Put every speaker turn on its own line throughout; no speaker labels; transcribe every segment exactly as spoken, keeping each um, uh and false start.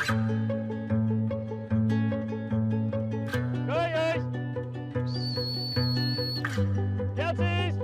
Koeiers! Jeltjes!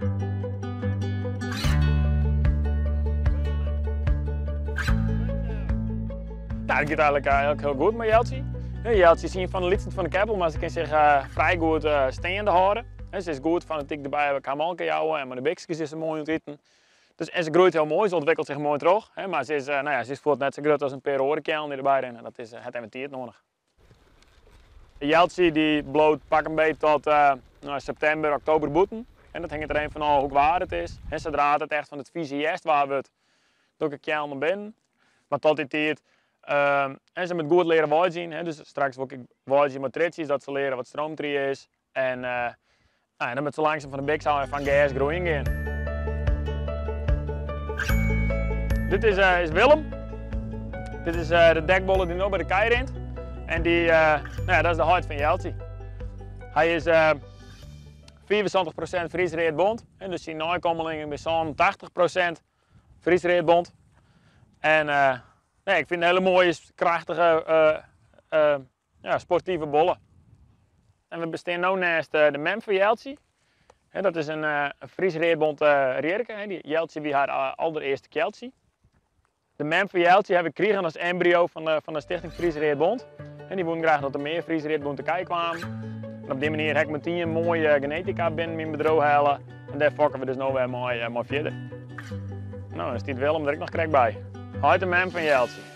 Nou, dat gaat eigenlijk, eigenlijk heel goed met Jeltje. Jeltje is een van de lidsten van de koppel, maar ze kan zich uh, vrij goed uh, staande houden. He, ze is goed van het tik erbij heb ik haar man jouwen en met de bikjes is ze mooi ontritten. Dus, en ze groeit heel mooi, ze ontwikkelt zich mooi terug. He, maar ze is, uh, nou ja, ze is voelt net zo groot als een paar orenkjellen die erbij rennen. Dat is uh, het inventiert nodig. Jeltje die bloot pak een beetje tot uh, nou, september, oktober boeten. En dat hangt er een van al hoe waar het is. En zodra het echt van het vieze jest waar we het, doe ik een naar binnen. Maar tot die tijd. Uh, en ze moet goed leren waaien, dus straks wil ik waaien met tritjes, dat ze leren wat stroomtrie is. En, uh, nou, en dan moet ze langzaam van de bik en van gas groeien gaan. Dit is, uh, is Willem. Dit is uh, de dekbolle die nu bij de kei rent. En die, uh, nou ja, dat is de huid van Jeltje. Hij is uh, vierentwintig procent vriesreedbond. En dus zijn nakomelingen is zo'n tachtig procent vriesreedbond. En uh, nee, ik vind het hele mooie, krachtige, uh, uh, ja, sportieve bollen. En we bestaan nu naast uh, de mem van Jeltje. He, dat is een, uh, een Fries reedbond uh, rierke. Die Jeltje wie haar uh, allereerste keltje. De mem van Jeltje heb ik gekregen als embryo van de, van de Stichting Fries Reedbond. En die wilden graag dat er meer Fries Reedbond te kijken kwamen. En op die manier heb ik met die een mooie genetica binnen mijn bedrijf halen. En daar fokken we dus nu weer mooi, uh, mooi verder. Nou, dan is dit Willem er ook nog correct bij. Hoi de mem van Jeltje.